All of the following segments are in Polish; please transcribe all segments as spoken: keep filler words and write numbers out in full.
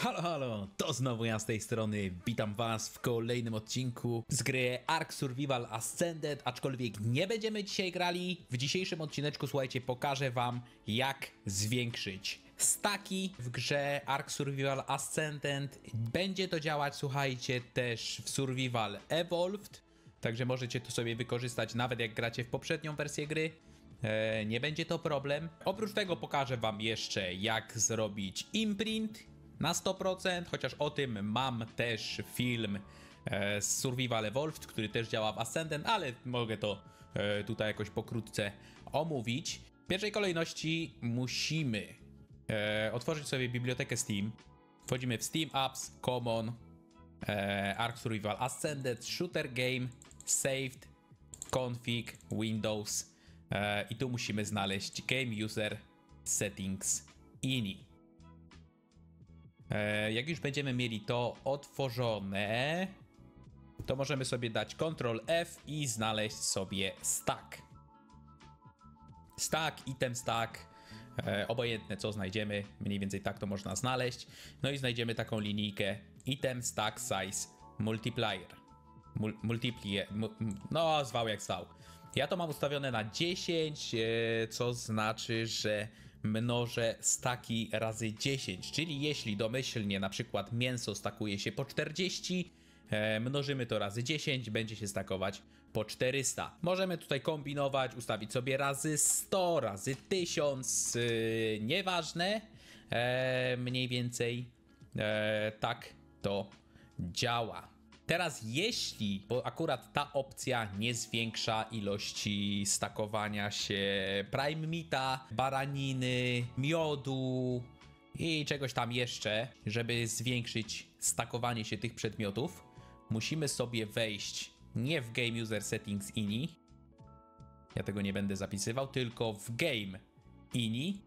Halo, halo, to znowu ja z tej strony, witam was w kolejnym odcinku z gry Ark Survival Ascended, aczkolwiek nie będziemy dzisiaj grali. W dzisiejszym odcineczku, słuchajcie, pokażę wam, jak zwiększyć staki w grze Ark Survival Ascended. Będzie to działać, słuchajcie, też w Survival Evolved, także możecie to sobie wykorzystać nawet jak gracie w poprzednią wersję gry. E, nie będzie to problem. Oprócz tego pokażę wam jeszcze, jak zrobić imprint na sto procent, chociaż o tym mam też film e, z Survival Evolved, który też działa w Ascended, ale mogę to e, tutaj jakoś pokrótce omówić. W pierwszej kolejności musimy e, otworzyć sobie bibliotekę Steam. Wchodzimy w Steam Apps, Common, e, Ark Survival Ascended, Shooter Game, Saved, Config, Windows e, i tu musimy znaleźć Game User Settings I N I. Jak już będziemy mieli to otworzone, to możemy sobie dać Ctrl F i znaleźć sobie stack. Stack, item stack, e, obojętne co znajdziemy, mniej więcej tak to można znaleźć. No i znajdziemy taką linijkę item stack size multiplier. Mul multiplier, mu no zwał jak zwał. Ja to mam ustawione na dziesięć, e, co znaczy, że mnożę staki razy dziesięć, czyli jeśli domyślnie na przykład mięso stakuje się po czterdzieści, e, mnożymy to razy dziesięć, będzie się stakować po czterysta. Możemy tutaj kombinować, ustawić sobie razy sto, razy tysiąc, e, nieważne, e, mniej więcej e, tak to działa. Teraz jeśli, bo akurat ta opcja nie zwiększa ilości stakowania się prime meata, baraniny, miodu i czegoś tam jeszcze, żeby zwiększyć stakowanie się tych przedmiotów, musimy sobie wejść nie w Game User Settings I N I, ja tego nie będę zapisywał, tylko w Game I N I.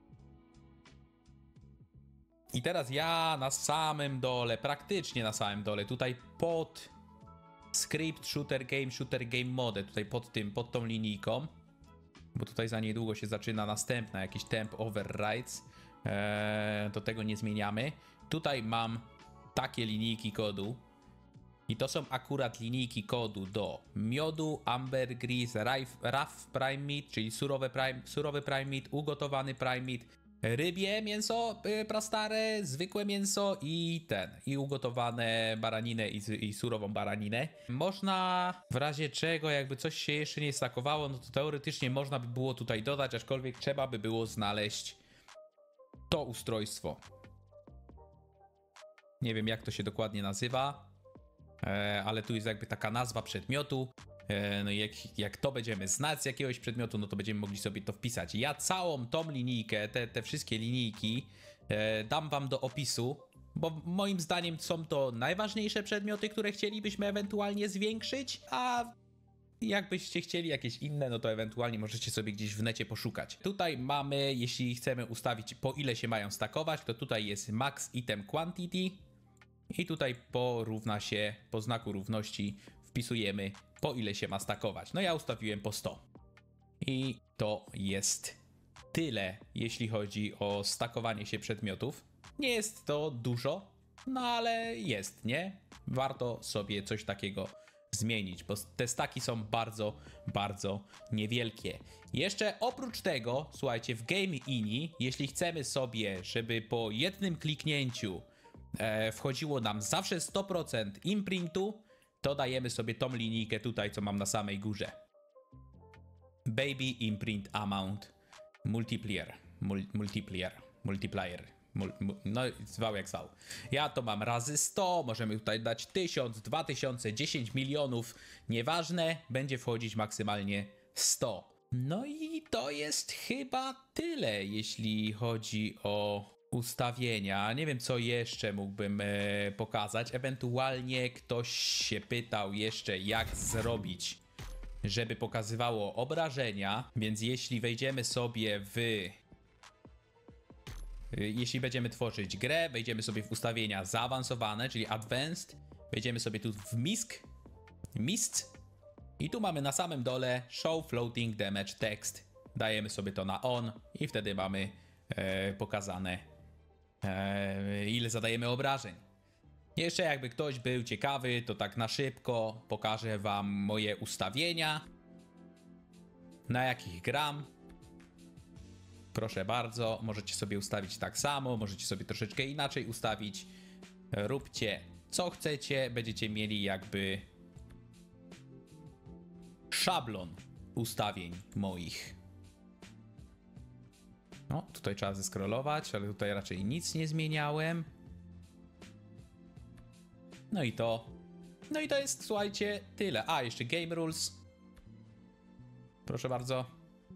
I teraz ja na samym dole, praktycznie na samym dole, tutaj pod Script, Shooter Game, Shooter Game Mode, tutaj pod tym, pod tą linijką, bo tutaj za niedługo się zaczyna następna, jakiś temp overrides, eee, to tego nie zmieniamy. Tutaj mam takie linijki kodu i to są akurat linijki kodu do miodu, ambergris, rough prime meat, czyli surowe prime, surowy prime meat, ugotowany prime meat, rybie mięso yy, prastare, zwykłe mięso i ten, i ugotowane baraninę i, i surową baraninę. Można w razie czego, jakby coś się jeszcze nie stakowało, no to teoretycznie można by było tutaj dodać, aczkolwiek trzeba by było znaleźć to ustrojstwo. Nie wiem jak to się dokładnie nazywa, e, ale tu jest jakby taka nazwa przedmiotu. No i jak, jak to będziemy znać z jakiegoś przedmiotu, no to będziemy mogli sobie to wpisać. Ja całą tą linijkę, te, te wszystkie linijki e, dam wam do opisu, bo moim zdaniem są to najważniejsze przedmioty, które chcielibyśmy ewentualnie zwiększyć, a jakbyście chcieli jakieś inne, no to ewentualnie możecie sobie gdzieś w necie poszukać. Tutaj mamy, jeśli chcemy ustawić po ile się mają stakować, to tutaj jest max item quantity i tutaj porówna się, po znaku równości wpisujemy po ile się ma stakować. No ja ustawiłem po sto. I to jest tyle, jeśli chodzi o stakowanie się przedmiotów. Nie jest to dużo, no ale jest, nie? Warto sobie coś takiego zmienić, bo te staki są bardzo, bardzo niewielkie. Jeszcze oprócz tego, słuchajcie, w Game I N I, jeśli chcemy sobie, żeby po jednym kliknięciu e, wchodziło nam zawsze sto procent imprintu, to dajemy sobie tą linijkę tutaj, co mam na samej górze. Baby imprint amount multiplier, mul, multiplier, multiplier, mul, mul, no zwał jak zwał. Ja to mam razy sto, możemy tutaj dać tysiąc, dwa tysiące, dziesięć milionów, nieważne, będzie wchodzić maksymalnie sto. No i to jest chyba tyle, jeśli chodzi o ustawienia. Nie wiem co jeszcze mógłbym e, pokazać. Ewentualnie ktoś się pytał jeszcze jak zrobić, żeby pokazywało obrażenia, więc jeśli wejdziemy sobie w e, jeśli będziemy tworzyć grę, wejdziemy sobie w ustawienia zaawansowane, czyli advanced, wejdziemy sobie tu w M I S K, mist i tu mamy na samym dole show floating damage text. Dajemy sobie to na on i wtedy mamy e, pokazane e, ile zadajemy obrażeń. Jeszcze jakby ktoś był ciekawy, to tak na szybko pokażę wam moje ustawienia, na jakich gram. Proszę bardzo, możecie sobie ustawić tak samo, możecie sobie troszeczkę inaczej ustawić. Róbcie co chcecie, będziecie mieli jakby szablon ustawień moich. No, tutaj trzeba zeskrolować, ale tutaj raczej nic nie zmieniałem. No i to. No i to jest, słuchajcie, tyle. A, jeszcze Game Rules. Proszę bardzo.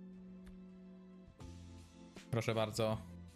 Proszę bardzo.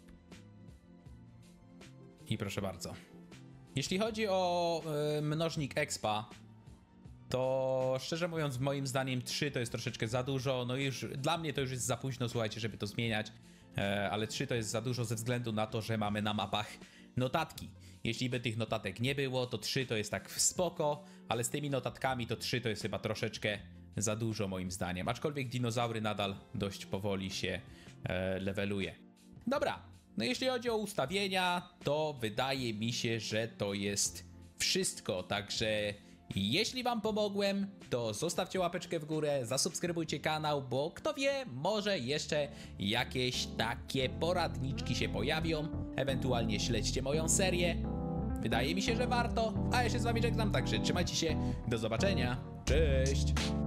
I proszę bardzo. Jeśli chodzi o y, mnożnik expa, to szczerze mówiąc, moim zdaniem trzy to jest troszeczkę za dużo. No już dla mnie to już jest za późno, słuchajcie, żeby to zmieniać. E, ale trzy to jest za dużo ze względu na to, że mamy na mapach notatki. Jeśli by tych notatek nie było, to trzy to jest tak spoko, ale z tymi notatkami to trzy to jest chyba troszeczkę za dużo moim zdaniem. Aczkolwiek dinozaury nadal dość powoli się e, leveluje. Dobra, no jeśli chodzi o ustawienia, to wydaje mi się, że to jest wszystko. Także jeśli wam pomogłem, to zostawcie łapeczkę w górę, zasubskrybujcie kanał, bo kto wie, może jeszcze jakieś takie poradniczki się pojawią. Ewentualnie śledźcie moją serię. Wydaje mi się, że warto. A ja się z wami żegnam, także trzymajcie się. Do zobaczenia. Cześć!